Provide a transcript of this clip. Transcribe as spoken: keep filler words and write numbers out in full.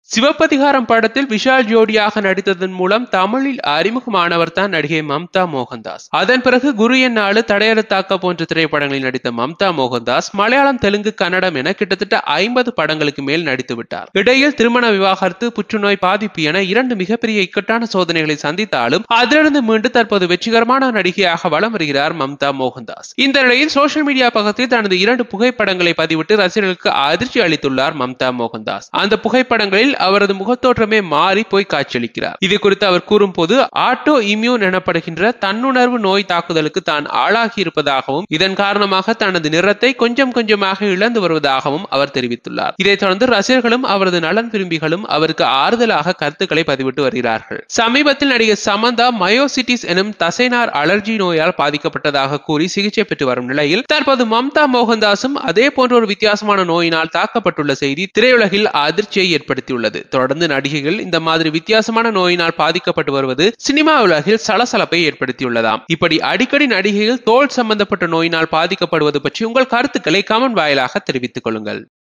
சிவப்பதிகாரம் படத்தில் விஷால் ஜோடியாக நடித்ததன் மூலம் தமிழில் அறிமுகமானவர் தான் நடிகை மம்தா மோகன்தாஸ். அதன் பிறகு குரு என்னாளு, தடையெழுத்தாக்க போன்ற திரைப்படங்களில் நடித்த மம்தா மோகன்தாஸ் மலையாளம், தெலுங்கு, கன்னடம் என கிட்டத்தட்ட ஐம்பது படங்களுக்கு மேல் நடித்து விட்டார். இடையில் திருமண விவாகரத்து, புற்றுநோய் பாதிப்பு என இரண்டு மிகப்பெரிய இக்கட்டான சோதனைகளை சந்தித்தாலும் அதிலிருந்து மீண்டு தற்போது வெற்றிகரமான நடிகையாக வலம் வருகிறார் மம்தா மோகன்தாஸ். இந்த நிலையில் சோசியல் மீடியா பக்கத்தில் தனது இரண்டு புகைப்படங்களை பதிவிட்டு ரசிகர்களுக்கு அதிர்ச்சி அளித்துள்ளார் மம்தா மோகன்தாஸ். அந்த புகைப்படங்களில் அவரது முகத்தோற்றமே மாறி போய் காட்சியளிக்கிறார். இது குறித்து அவர் கூறும்போது, ஆட்டோ இம்யூன் எனப்படுகின்ற தன்னுணர்வு நோய் தாக்குதலுக்கு தான் ஆளாகி இருப்பதாகவும் இதன் காரணமாக தனது நிறத்தை கொஞ்சம் கொஞ்சமாக இழந்து வருவதாகவும் அவர் தெரிவித்துள்ளார். இதைத் தொடர்ந்து ரசிகர்களும் அவரது நலன் விரும்பிகளும் அவருக்கு ஆறுதலாக கருத்துக்களை பதிவிட்டு வருகிறார்கள். சமீபத்தில் நடிகை சமந்தா மயோசிட்டிஸ் எனும் தசைநார் அலர்ஜி நோயால் பாதிக்கப்பட்டதாக கூறி சிகிச்சை பெற்று வரும் நிலையில் தற்போது மம்தா மோகன்தாசும் அதே போன்ற ஒரு வித்தியாசமான நோயினால் தாக்கப்பட்டுள்ள செய்தி திரையுலகில் அதிர்ச்சியை ஏற்படுத்தியுள்ளது. தொடர்ந்து நடிகைகள் இந்த மாதிரி வித்தியாசமான நோயினால் பாதிக்கப்பட்டு வருவது சினிமா உலகில் சலசலப்பை ஏற்படுத்தியுள்ளதாம். இப்படி அடிக்கடி நடிகைகள் தோல் சம்பந்தப்பட்ட நோயினால் பாதிக்கப்படுவது பற்றி உங்கள் கருத்துக்களை கமெண்ட் வாயிலாக தெரிவித்துக் கொள்ளுங்கள்.